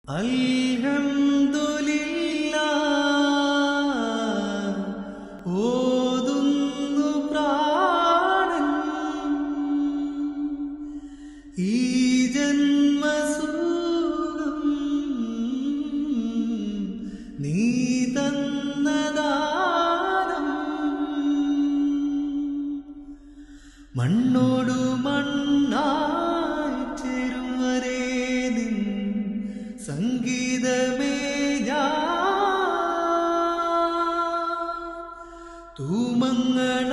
അൽഹംദുലില്ലാഹ് ഓതുന്നു പ്രാണൻ ഈ ജന്മസുഖം നീ തന്ന ദാനം മണ്ണോടു മണ്ണായി ചേരും വരെ നിൻ സംഗീതമേ ഞാൻ തൂമങ്ങൾ